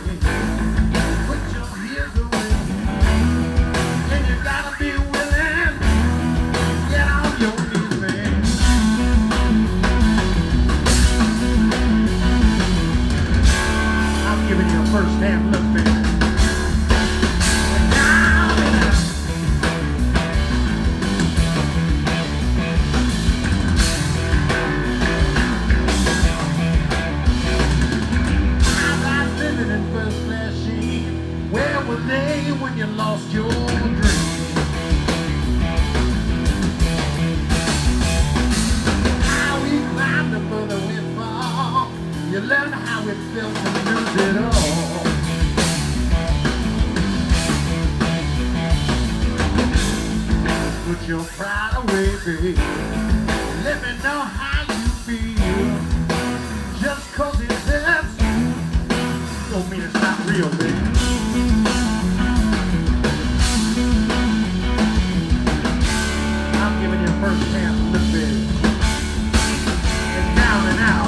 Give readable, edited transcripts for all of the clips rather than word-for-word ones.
Put your ears away, and you gotta be willing. Get on your knees, man. I'm giving you a first-hand look, man. When you lost your dream, how we climbed up for the windfall, you learn how it felt to lose it all. Put your pride away, baby. Let me know how you feel. Just 'cause it hurts don't mean it's not real, baby. First hand look, baby. And down and out.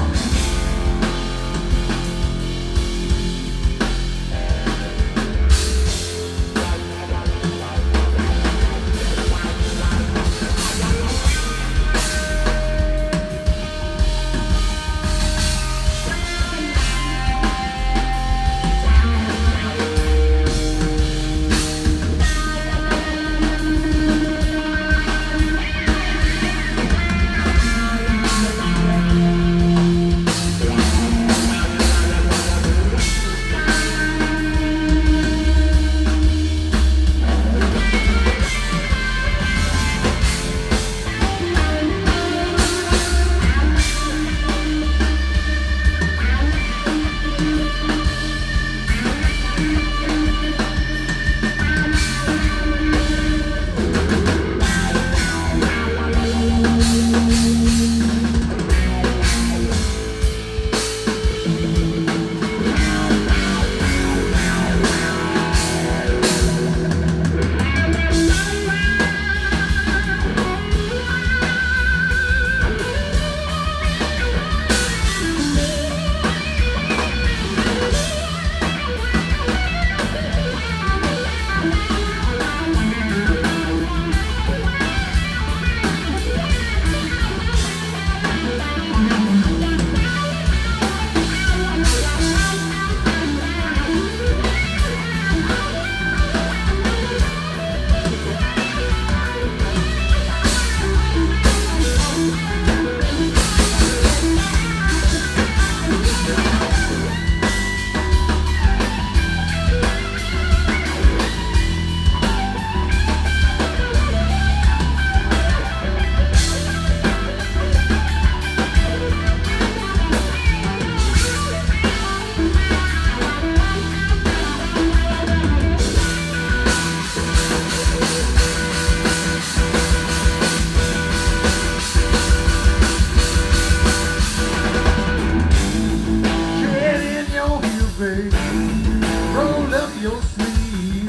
Roll up your sleeve.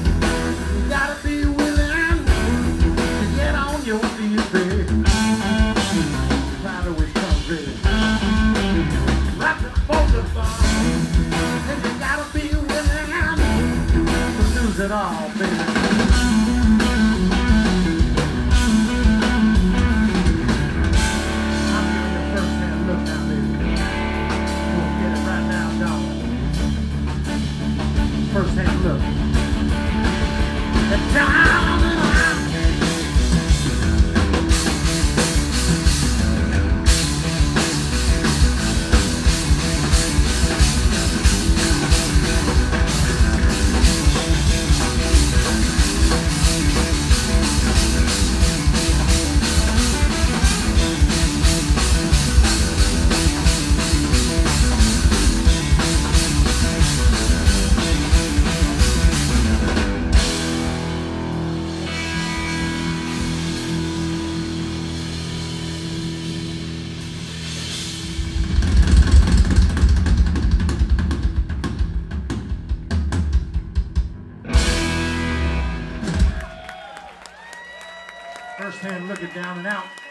You gotta be willing to get on your feet, baby. Pride always comes ready. Right before the fall. And you gotta be willing to lose it all, baby. First hand look. And down and out. First hand looking down and out.